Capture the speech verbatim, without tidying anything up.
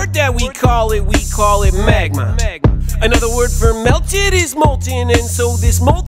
word that we call it, we call it magma. Another word for melted is molten, and so this molten